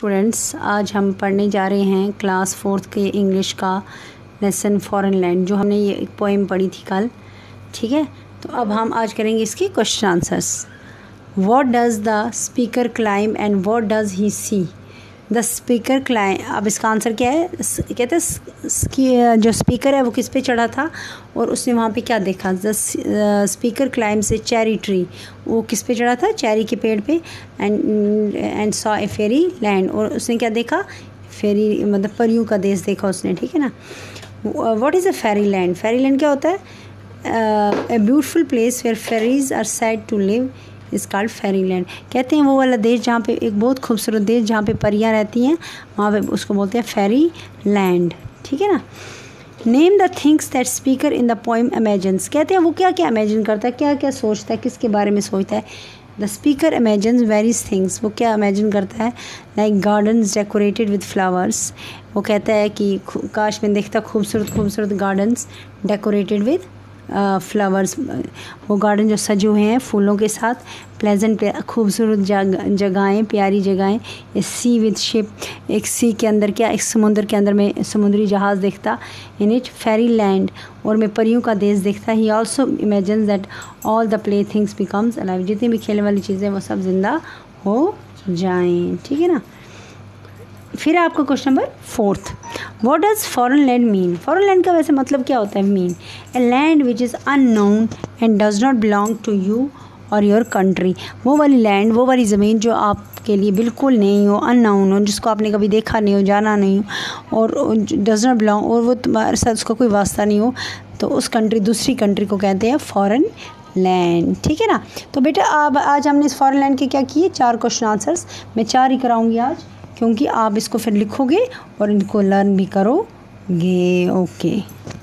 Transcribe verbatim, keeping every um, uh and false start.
Students, आज हम पढ़ने जा रहे हैं क्लास फोर्थ के इंग्लिश का लेसन फॉरेन लैंड, जो हमने ये एक पोएम पढ़ी थी कल। ठीक है, तो अब हम आज करेंगे इसके question answers. What does the speaker climb and what does he see? The speaker climb, अब इसका आंसर क्या है? कहते हैं जो स्पीकर है वो किस पे चढ़ा था और उसने वहाँ पे क्या देखा? द स्पीकर क्लाइम से चेरी ट्री, वो किस पे चढ़ा था? चेरी के पेड़ पे। And and saw a fairy land, और उसने क्या देखा? फेरी मतलब परियों का देश देखा उसने। ठीक है ना। What is a fairy land? Fairy land क्या होता है? A beautiful place where fairies are said to live is called fairy land. कहते हैं वो वाला देश जहाँ पे, एक बहुत खूबसूरत देश जहाँ पे परियाँ रहती हैं, वहाँ पे उसको बोलते हैं फेरी लैंड। ठीक है ना। Name the things that speaker in the poem imagines. कहते हैं वो क्या क्या इमेजिन करता है, क्या क्या सोचता है, किसके बारे में सोचता है? The speaker imagines various things. वो क्या इमेजिन करता है? Like gardens decorated with flowers. वो कहता है कि काश में देखता खूबसूरत खूबसूरत गार्डन्स डेकोरेटेड विद फ्लावर्स, वो गार्डन जो सजे हुए हैं फूलों के साथ। प्लेजेंट, खूबसूरत जगहें, प्यारी जगहें। ए सी विद शिप, एक सी के अंदर क्या, एक समुद्र के अंदर में समुद्री जहाज़ देखता। इन इट फेरी लैंड, और मैं परियों का देश देखता। He also imagine that all the play things becomes alive. जितनी भी खेलने वाली चीज़ें वो सब जिंदा हो जाएं। ठीक है ना। फिर आपका question number fourth, what does foreign land mean? Foreign land का वैसे मतलब क्या होता है? Mean a land which is unknown and does not belong to you और योर कंट्री। वो वाली लैंड, वो वाली ज़मीन जो आपके लिए बिल्कुल नहीं हो, अननोन हो, जिसको आपने कभी देखा नहीं हो, जाना नहीं हो, और डज नॉट बिलोंग, और वो तुम्हारे साथ उसका कोई वास्ता नहीं हो, तो उस कंट्री, दूसरी कंट्री को कहते हैं फॉरेन लैंड। ठीक है ना। तो बेटा अब आज हमने इस फॉरेन लैंड के क्या किए? चार क्वेश्चन आंसर्स। मैं चार ही कराऊंगी आज, क्योंकि आप इसको फिर लिखोगे और इनको लर्न भी करोगे। ओके।